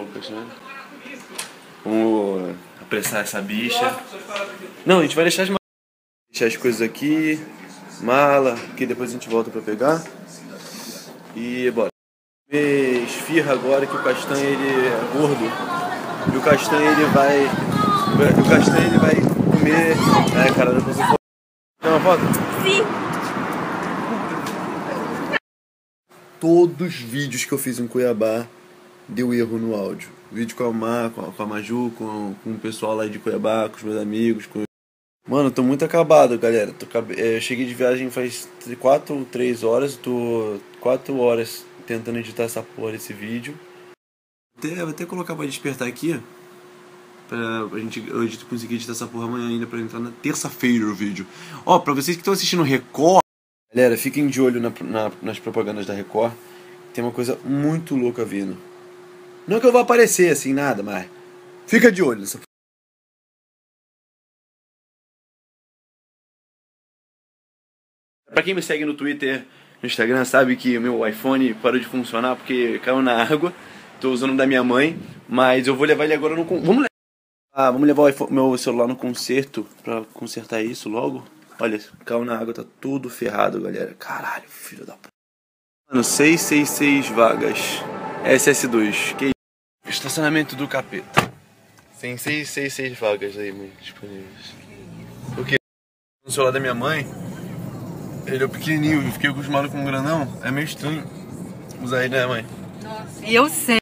loucas, né? Vamos apressar essa bicha. Não, a gente vai deixar as coisas aqui, mala, que depois a gente volta pra pegar. E bora. Esfirra agora que o Castanha ele é gordo. E o Castanha ele vai comer. Ai, cara, não consigo. Quer uma foto? Sim. Todos os vídeos que eu fiz em Cuiabá deu erro no áudio. Vídeo com a Maju, com o pessoal lá de Cuiabá, com os meus amigos. Mano, eu tô muito acabado, galera. Eu cheguei de viagem faz 3 horas. Tô 4 horas tentando editar essa porra desse vídeo. Vou até colocar pra despertar aqui. Pra eu conseguir editar essa porra amanhã ainda, pra entrar na terça-feira o vídeo. Ó, pra vocês que estão assistindo Record, galera, fiquem de olho nas propagandas da Record. Tem uma coisa muito louca vindo. Não é que eu vou aparecer assim, nada, mas fica de olho nessa. Pra quem me segue no Twitter, no Instagram, sabe que o meu iPhone parou de funcionar porque caiu na água. Tô usando o da minha mãe, mas eu vou levar ele agora no... Vamos levar o meu celular no conserto pra consertar isso logo. Olha, caiu na água, tá tudo ferrado, galera. Caralho, filho da p... Mano, 666 vagas. SS2. Que estacionamento do capeta. Tem 666 vagas aí, mano, disponíveis. Porque no celular da minha mãe, ele é pequenininho, eu fiquei acostumado com um grandão. É meio estranho usar ele, né, mãe? Nossa, eu sei.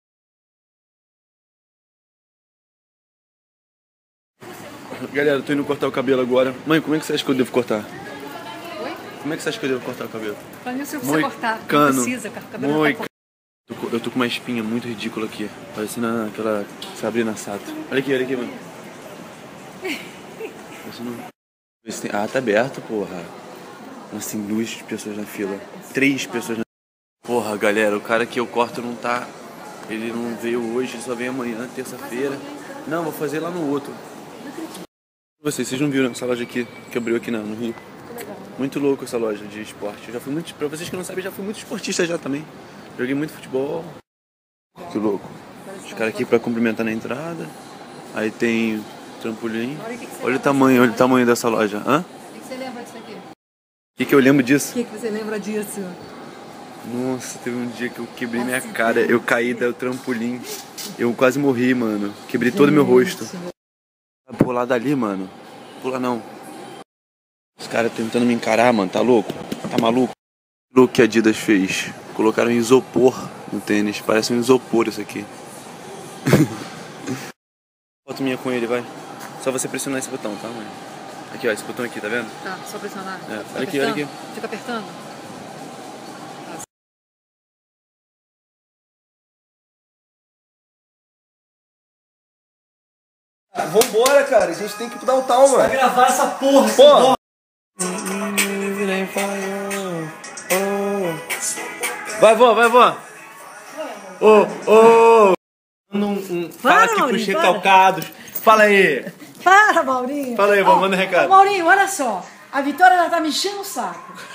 Galera, eu tô indo cortar o cabelo agora. Mãe, como é que você acha que eu devo cortar? Oi? Como é que você acha que eu devo cortar o cabelo? Pra mim, você precisa cortar. Cano. Não precisa, o cabelo não tá... Eu tô com uma espinha muito ridícula aqui. Parecendo aquela Sabrina Sato. Olha aqui, mano. Ah, tá aberto, porra. Nossa, tem 2 pessoas na fila. 3 pessoas na fila. Porra, galera, o cara que eu corto não tá... Ele não veio hoje, só vem amanhã, terça-feira. Não, vou fazer lá no outro. Vocês não viram essa loja aqui, que abriu aqui no Rio? Muito louco essa loja de esporte. Eu já fui muito... Pra vocês que não sabem, já fui muito esportista já também. Joguei muito futebol. Que louco. Os caras aqui pra cumprimentar na entrada. Aí tem trampolim. Olha o tamanho dessa loja. Hã? O que você lembra disso aqui? O que eu lembro disso? O que você lembra disso? Nossa, teve um dia que eu quebrei minha cara. Eu caí do trampolim. Eu quase morri, mano. Quebrei todo o meu rosto. Pular dali, mano. Pula não. Os caras tentando me encarar, mano. Tá louco? Tá maluco? Que louco que a Adidas fez. Colocaram isopor no tênis. Parece um isopor isso aqui. Foto minha com ele, vai. Só você pressionar esse botão, tá, mãe? Aqui, ó. Esse botão aqui, tá vendo? Tá, só pressionar. É. Olha aqui. Fica apertando. Vambora, cara. A gente tem que dar um tal, mano. Vai gravar essa porra, Pô. Vai, vó. Fala aqui pros recalcados. Fala aí. Para, Maurinho. Fala aí, vó, manda um recado. Maurinho, olha só. A Vitória já tá me enchendo o saco.